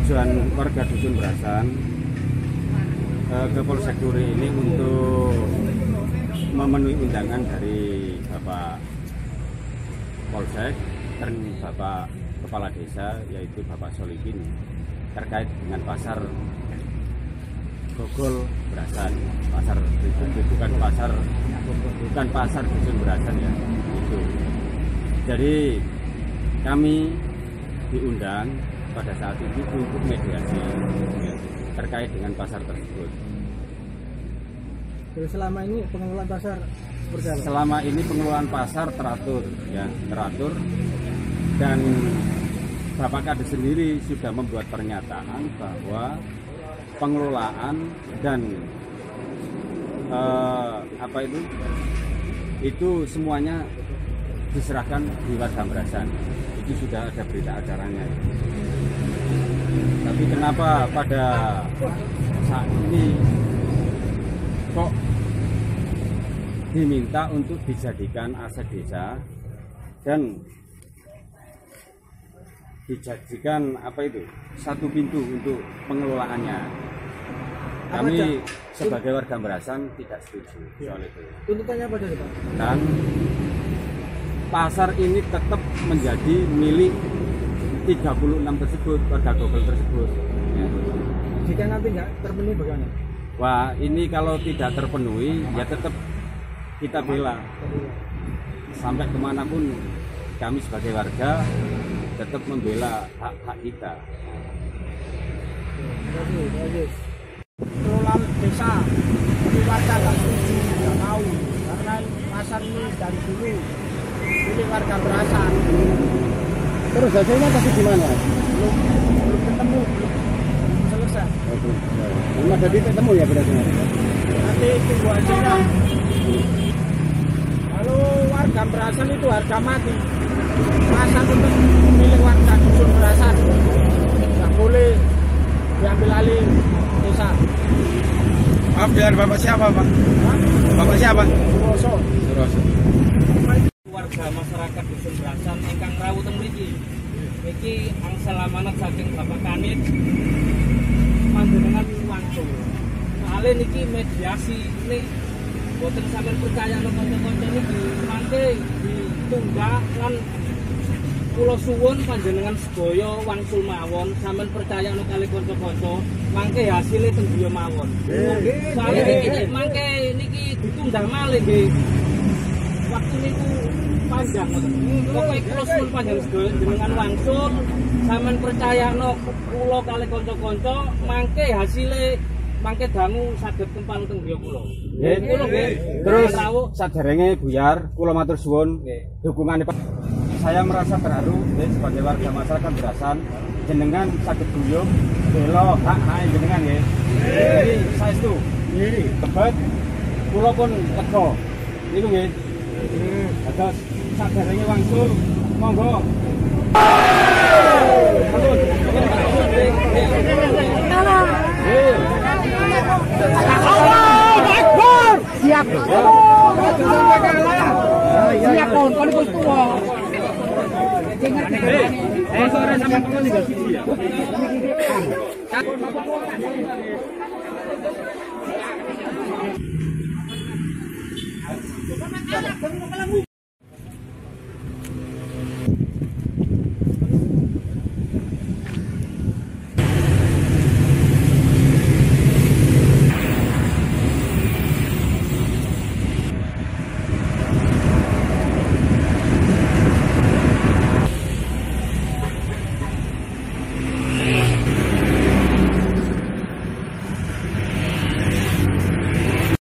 tujuan warga Dusun Brasan ke Polsek Duri ini untuk memenuhi undangan dari Bapak Polsek dan Bapak Kepala Desa, yaitu Bapak Solikin, terkait dengan pasar Grogol Brasan, pasar pribadi, bukan pasar Dusun Brasan ya. Itu. Jadi kami diundang pada saat itu untuk mediasi terkait dengan pasar tersebut. Jadi selama ini pengelolaan pasar seperti apa? Selama ini pengelolaan pasar teratur, ya, teratur, dan Bapak Kades sendiri sudah membuat pernyataan bahwa pengelolaan dan itu semuanya diserahkan di warga Brasan. Itu sudah ada berita acaranya. Tapi kenapa pada saat ini kok diminta untuk dijadikan aset desa dan dijadikan satu pintu untuk pengelolaannya? Kami sebagai warga Brasan tidak setuju soal itu. Tuntutannya apa dari Pak? Dan pasar ini tetap menjadi milik 36 tersebut, warga Grogol tersebut. Ya. Jika nanti nggak terpenuhi bagaimana? Wah, ini kalau tidak terpenuhi ya tetap kita bela. Sampai kemanapun kami sebagai warga tetap membela hak-hak kita. Bagus. Pengelolaan desa di warga nggak setuju, nggak mau, karena pasar ini dari dulu milik warga Brasan. Terus hasilnya pasti gimana? Belum ketemu, belum selesai. Belum ada titik temu ya berarti? Nanti tunggu hasilnya. Kalau warga Brasan itu harga mati. Pasar tetap milik warga Dusun Brasan. Nggak boleh diambil alih desa. Maaf, biar Bapak siapa, Pak? Hah? Bapak siapa? Suroso. Warga masyarakat Dusun Brasan ingkang rawuh teng mriki. Iki angsal amanat saking Bapak Kanit panjenengan wangsul. Soale niki mediasi nek boten sampean percaya nang kanca-kanca niki mangke ditunggak lan kula suwun panjenengan sedaya wangsul mawon, sampean percaya nang kalih kanca-kanca mangke hasilnya teng griya mawon. Soale niki mangke niki ditunda malih nggih. Waktu niku panjang pokoknya kula suwun panjang sedaya jenengan wangsul sampean percayano kula kalih kanca-kanca mangke hasile mangke dangu saged kempal teng griya kula. Nggih. Nggih. Terus saderenge buyar kula matur suwun dukungan Pak. Saya merasa terharu sebagai warga masyarakat Brasan jenengan saged guyub bela hak-hak jenengan nggih. Jadi saestu nggih tebet kula pun lega. Niku nggih. Terus saderenge wangsul monggo. Siap. Siap pun, kon wis tuwa. Sore sampean kula tinggal siji ya.